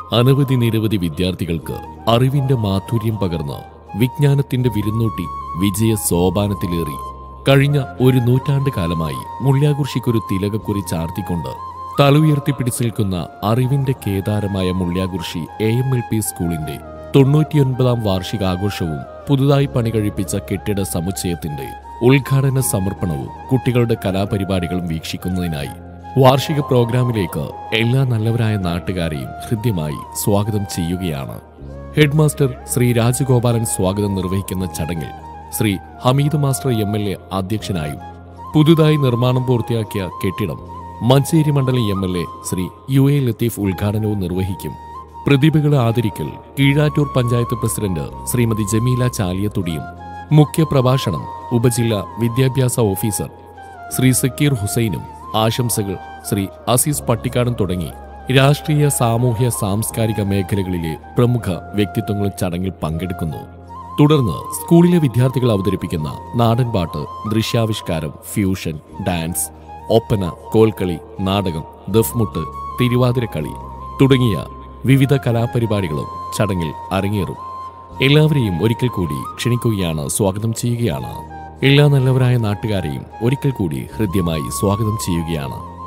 അനവധി നിരവധി വിദ്യാർത്ഥികൾക്ക് അറിവിന്റെ മാധുര്യം പകർന്ന് വിജ്ഞാനത്തിന്റെ വിരുന്നൂട്ടി വിജയ സോപാനത്തിലേറി കഴിഞ്ഞ ഒരു നൂറ്റാണ്ട് കാലമായി മുള്യാകുറിശിക്കൊരു തിലകക്കുറി ചാർത്തിക്കൊണ്ട് തല ഉയർത്തിപ്പിടിച്ചു നിൽക്കുന്ന അറിവിന്റെ കേദാരമായ മുള്യാകുറിശി AMLP സ്കൂളിന്റെ 99ാം വാർഷികാഘോഷവും പുതുതായി പണി കഴിപ്പിച്ച കെട്ടിട സമുച്ചയത്തിന്റെ ഉദ്ഘാടന സമർപ്പണവും കുട്ടികളുടെ കലാപരിപാടികളും വീക്ഷിക്കുന്നതിനായി വാർഷിക പ്രോഗ്രാമിലേക്ക് എല്ലാ നല്ലവരായ നാട്ടുകാരെയും ഹൃദ്യമായി സ്വാഗതം ചെയ്യുകയാണ്. ഹെഡ്മാസ്റ്റർ ശ്രീ രാജഗോപാലൻ സ്വാഗതം നിർവഹിക്കുന്ന ചടങ്ങിൽ ശ്രീ ഹമീദ് മാസ്റ്റർ MLA അധ്യക്ഷനായും പുതുതായി നിർമ്മാണം പൂർത്തിയാക്കിയ കെട്ടിടം മഞ്ചേരി മണ്ഡലം MLA ശ്രീ UA ലത്തീഫ് ഉദ്ഘാടനവും നിർവഹിക്കും. പ്രതിഭകളെ ആദരിക്കൽ കീഴാറ്റൂർ പഞ്ചായത്ത് പ്രസിഡന്റ് ശ്രീമതി ജമീല ചാലിയത്തുടിയും, മുഖ്യ പ്രഭാഷണം ഉപജില്ലാ വിദ്യാഭ്യാസ ഓഫീസർ ശ്രീ സക്കീർ ഹുസൈനും, ആശംസകൾ ശ്രീ അസീസ് പട്ടിക്കാടും തുടങ്ങി രാഷ്ട്രീയ സാമൂഹ്യ സാംസ്കാരിക മേഖലകളിലെ പ്രമുഖ വ്യക്തിത്വങ്ങളും ചടങ്ങിൽ പങ്കെടുക്കുന്നു. തുടർന്ന് സ്കൂളിലെ വിദ്യാർത്ഥികൾ അവതരിപ്പിക്കുന്ന നാടൻപാട്ട്, ദൃശ്യാവിഷ്കാരം, ഫ്യൂഷൻ, ഡാൻസ്, ഒപ്പന, കോൽക്കളി, നാടകം, ദഫ്മുട്ട്, തിരുവാതിരക്കളി തുടങ്ങിയ വിവിധ കലാപരിപാടികളും ചടങ്ങിൽ അരങ്ങേറും. എല്ലാവരെയും ഒരിക്കൽ കൂടി ക്ഷണിക്കുകയാണ്, സ്വാഗതം ചെയ്യുകയാണ്. എല്ലാ നല്ലവരായ നാട്ടുകാരെയും ഒരിക്കൽ കൂടി ഹൃദ്യമായി സ്വാഗതം ചെയ്യുകയാണ്.